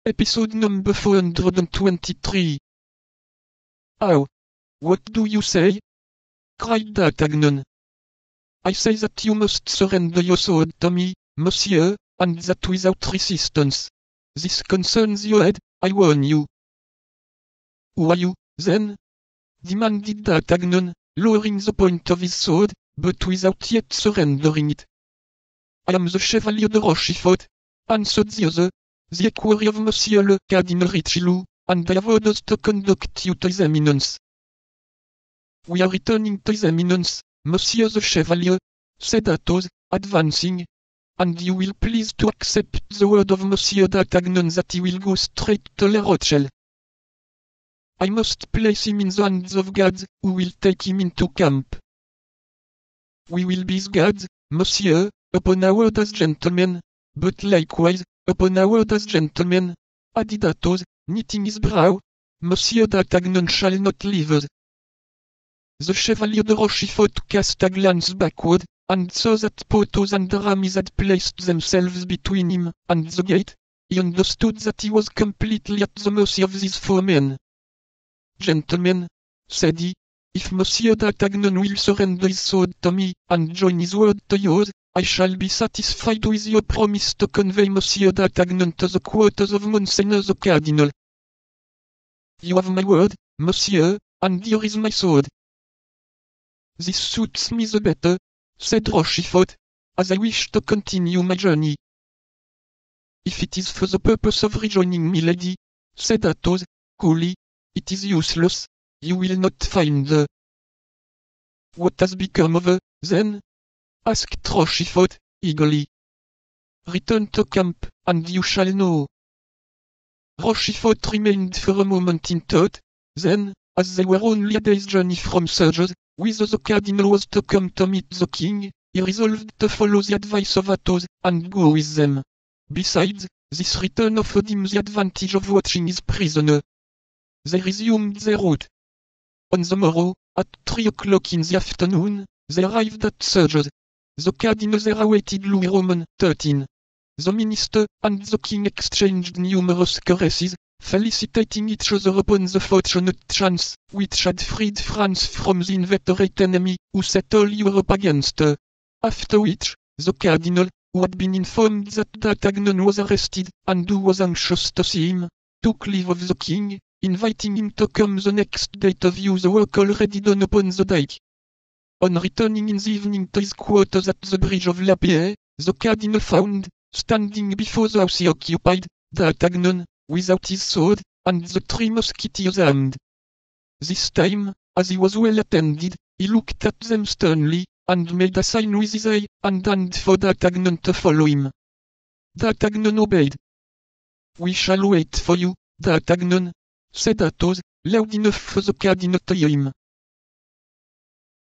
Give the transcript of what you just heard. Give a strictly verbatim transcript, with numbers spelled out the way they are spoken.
Episode number four hundred twenty-three. How? What do you say? Cried D'Artagnan. I say that you must surrender your sword to me, monsieur, and that without resistance. This concerns your head, I warn you. Who are you, then? Demanded D'Artagnan, lowering the point of his sword, but without yet surrendering it. I am the Chevalier de Rochefort, answered the other, the equerry of Monsieur le Cardinal Richelieu, and I have orders to conduct you to his eminence. We are returning to his eminence, Monsieur the Chevalier, said Athos, advancing, and you will please to accept the word of Monsieur D'Artagnan that he will go straight to La Rochelle. I must place him in the hands of guards, who will take him into camp. We will be his guards, monsieur, upon our word as gentlemen, but likewise, upon our word as gentlemen, added Athos, knitting his brow, Monsieur D'Artagnan shall not leave us. The Chevalier de Rochefort cast a glance backward, and saw that Porthos and Aramis had placed themselves between him and the gate. He understood that he was completely at the mercy of these four men. Gentlemen, said he, if Monsieur D'Artagnan will surrender his sword to me, and join his word to yours, I shall be satisfied with your promise to convey Monsieur D'Artagnan to the quarters of Monseigneur the Cardinal. You have my word, monsieur, and here is my sword. This suits me the better, said Rochefort, as I wish to continue my journey. If it is for the purpose of rejoining Milady, said Athos, coolly, it is useless, you will not find her. What has become of her, then? Asked Rochefort, eagerly. Return to camp, and you shall know. Rochefort remained for a moment in thought, then, as they were only a day's journey from Surge's, whither the cardinal was to come to meet the king, he resolved to follow the advice of Athos, and go with them. Besides, this return offered him the advantage of watching his prisoner. They resumed their route. On the morrow, at three o'clock in the afternoon, they arrived at Surge's. The cardinal there awaited Louis Roman the thirteenth. The minister and the king exchanged numerous caresses, felicitating each other upon the fortunate chance which had freed France from the inveterate enemy who set all Europe against her. After which, the cardinal, who had been informed that D'Artagnan was arrested and who was anxious to see him, took leave of the king, inviting him to come the next day to view the work already done upon the dike. On returning in the evening to his quarters at the bridge of La Pierre, the cardinal found, standing before the house he occupied, D'Artagnan, without his sword, and the three musketeers armed. This time, as he was well attended, he looked at them sternly, and made a sign with his eye and hand for D'Artagnan to follow him. D'Artagnan obeyed. We shall wait for you, D'Artagnan, said Athos, loud enough for the cardinal to hear him.